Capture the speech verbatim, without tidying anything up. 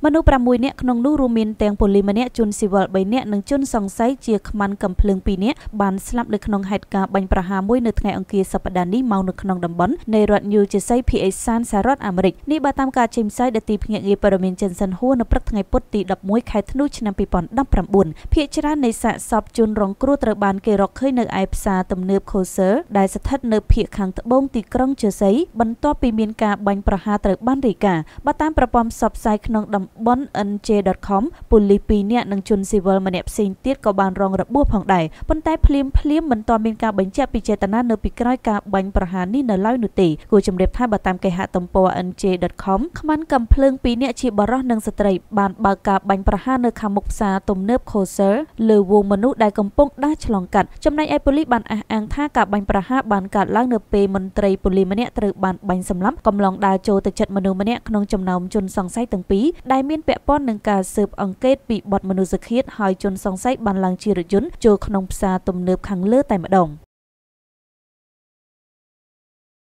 មនុស្សប្រាំមួយនាក់ក្នុងនោះរួមមានទាំងប៉ូលីសម្នាក់ជនស៊ីវិលបីនាក់និងជនសង្ស័យជាខ្មាន់កំភ្លើងពីរនាក់បានស្លាប់នៅក្នុងហេតុការណ៍បាញ់ប្រហារមួយនៅថ្ងៃអង្គារសប្តាហ៍នេះមកនៅក្នុងតំបន់នៃរដ្ឋ New Jersey ភាគឦសានសហរដ្ឋអាមេរិកនេះបើតាមការចេញផ្សាយដោយទីភ្នាក់ងារព័ត៌មាន Jensen Huang នៅព្រឹកថ្ងៃពុធទីដប់មួយខែធ្នូឆ្នាំពីរពាន់ដប់ប្រាំបួនភាគច្រើននៃសាកសពជនរងគ្រោះត្រូវបានគេរកឃើញនៅឯផ្សារទំនើប Kosher ដែលស្ថិតនៅភាគខាងត្បូងទីក្រុង Jersey បន្ទាប់ពីមានការបាញ់ប្រហារត្រូវបានរាយការណ៍បើតាមប្រព័ន្ធផ្សព្វផ្សាយក្នុងតំបន់ N J dot com ប៉ូលីសពីរនាក់និងជនស៊ីវិលម្នាក់ផ្សេងទៀតក៏បានរងរបួសផងដែរប៉ុន្តែភ្លាមភ្លាមមិនទាន់មានការបញ្ជាក់ពីចេតនានៅពីក្រោយការបាញ់ប្រហារនេះនៅឡើយនោះទេគួរជម្រាបថាបើតាមគេហទំព័រ N J dot com ខ្មាន់កំភ្លើងពីរនាក់ជាបរិសុទ្ធនិងស្ត្រីបានបើកការបាញ់ប្រហារនៅខាងមុខផ្សារទំនើប Kosher លើវងមនុស្សដែលកំពុងដើរឆ្លងកាត់ចំណែកឯប៉ូលីសបានអះអាងថាការបាញ់ប្រហារបានកើតឡើងនៅពេលមន្ត្រីប៉ូលីសម្នាក់ត្រូវបានបាញ់សម្លាប់កំឡុងដើរចូលទៅជិតមនុស្សម្នាក់ក្នុងចំណោមជនសង្ស័យទាំងពីរដែលមានពាក់ព័ន្ធនឹងការស៊ើបអង្កេតពីបទមនុស្សឃាតហើយជនសង្ស័យបានឡើងជារថយន្តចូលក្នុងផ្សារទំនើបខាងលើតែម្ដង